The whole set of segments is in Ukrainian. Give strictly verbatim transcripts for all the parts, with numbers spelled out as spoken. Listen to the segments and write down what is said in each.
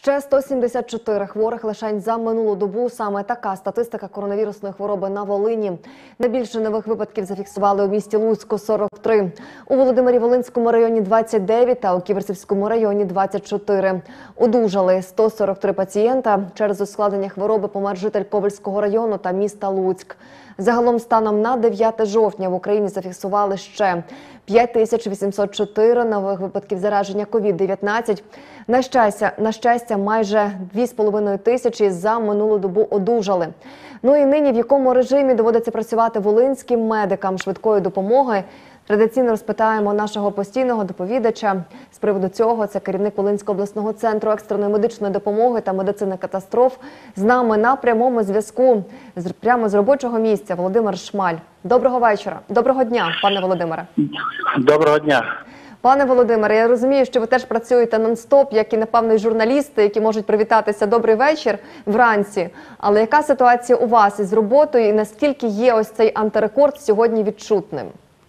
Ще сто сімдесят чотири хворих лишень за минулу добу. Саме така статистика коронавірусної хвороби на Волині. Найбільше нових випадків зафіксували у місті Луцьку – сорок три, у Володимирі-Волинському районі – двадцять дев'ять та у Ківерцівському районі – двадцять чотири. Одужали сто сорок три пацієнта. Через ускладнення хвороби помер житель Ковельського району та міста Луцьк. Загалом станом на дев'яте жовтня в Україні зафіксували ще п'ять тисяч вісімсот чотири нових випадків зараження ковід дев'ятнадцять. На щастя, на щастя, майже дві з половиною тисячі за минулу добу одужали. Ну і нині в якому режимі доводиться працювати волинським медикам швидкої допомоги? Традиційно розпитаємо нашого постійного доповідача. З приводу цього це керівник Волинського обласного центру екстреної медичної допомоги та медицини катастроф. З нами на прямому зв'язку, прямо з робочого місця, Володимир Шмаль. Доброго вечора. Доброго дня, пане Володимире. Доброго дня. Пане Володимире, я розумію, що ви теж працюєте нон-стоп, як і, напевно, й журналісти, які можуть привітатися «Добрий вечір» вранці. Але яка ситуація у вас із роботою і наскільки є ось цей антирекорд сьогодні відчутним?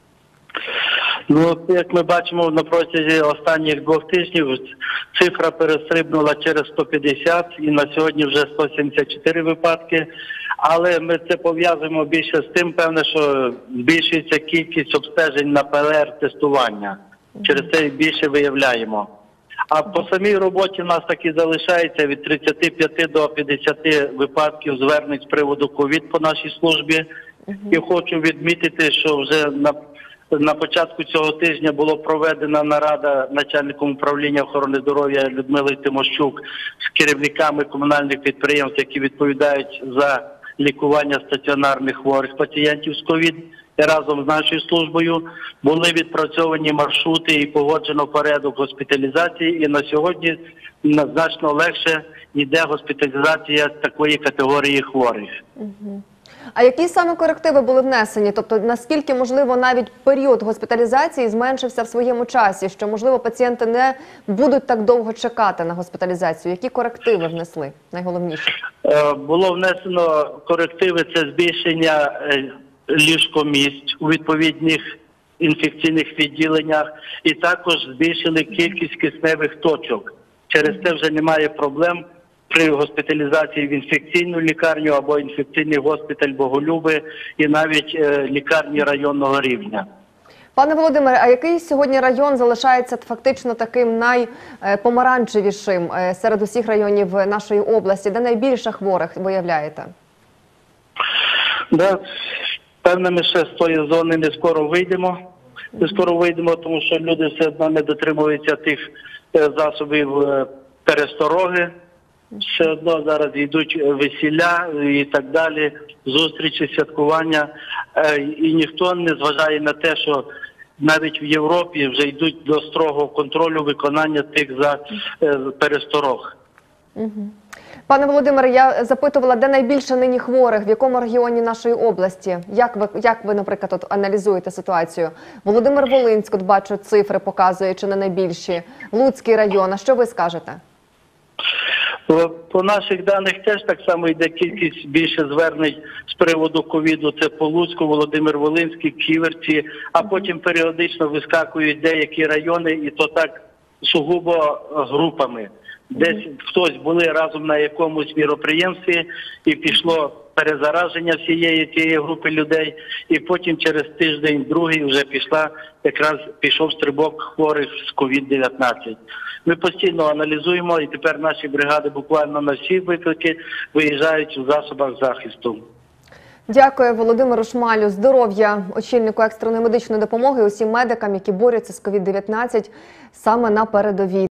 Ну, як ми бачимо, на протязі останніх двох тижнів цифра перестрибнула через сто п'ятдесят і на сьогодні вже сто сімдесят чотири випадки. Але ми це пов'язуємо більше з тим, певне, що збільшується кількість обстежень на Пе Ел Ер-тестування. Через це більше виявляємо. А по самій роботі в нас так і залишається від тридцяти п'яти до п'ятдесяти випадків звернень з приводу ковід по нашій службі. І хочу відмітити, що вже на На початку цього тижня була проведена нарада начальником управління охорони здоров'я Людмилою Тимощук з керівниками комунальних підприємств, які відповідають за лікування стаціонарних хворих пацієнтів з ковід. І разом з нашою службою були відпрацьовані маршрути і погоджено порядок госпіталізації. І на сьогодні значно легше йде госпіталізація такої категорії хворих. Угу. А які саме корективи були внесені? Тобто, наскільки, можливо, навіть період госпіталізації зменшився в своєму часі, що, можливо, пацієнти не будуть так довго чекати на госпіталізацію? Які корективи внесли, найголовніше? Було внесено корективи – це збільшення ліжкомісць у відповідних інфекційних відділеннях і також збільшили кількість кисневих точок. Через це вже немає проблем при госпіталізації в інфекційну лікарню або інфекційний госпіталь Боголюби і навіть е, лікарні районного рівня. Пане Володимире, а який сьогодні район залишається фактично таким найпомаранчевішим серед усіх районів нашої області, де найбільше хворих виявляєте? Да, певне, ми ще з тої зони не скоро вийдемо. Не скоро вийдемо, тому що люди все одно не дотримуються тих е, засобів е, перестороги. Все одно зараз йдуть весілля і так далі, зустрічі, святкування. І ніхто не зважає на те, що навіть в Європі вже йдуть до строгого контролю виконання тих за пересторог. Угу. Пане Володимире, я запитувала, де найбільше нині хворих, в якому регіоні нашої області? Як ви, як ви наприклад, от, аналізуєте ситуацію? Володимир-Волинськ, от бачу, цифри показує, чи не найбільші. Луцький район, а що ви скажете? По наших даних теж так само йде кількість більше звернень з приводу ковіду. Це по Луцьку, Володимир-Волинський, Ківерці, а потім періодично вискакують деякі райони, і то так сугубо групами. Десь хтось були разом на якомусь міроприємстві і пішло перезараження всієї цієї групи людей, і потім через тиждень, другий вже пішла, якраз пішов стрибок хворих з ковід дев'ятнадцять. Ми постійно аналізуємо, і тепер наші бригади буквально на всі виклики виїжджають в засобах захисту. Дякую Володимиру Шмалю. Здоров'я очільнику екстреної медичної допомоги усім медикам, які борються з ковід дев'ятнадцять саме на передовій.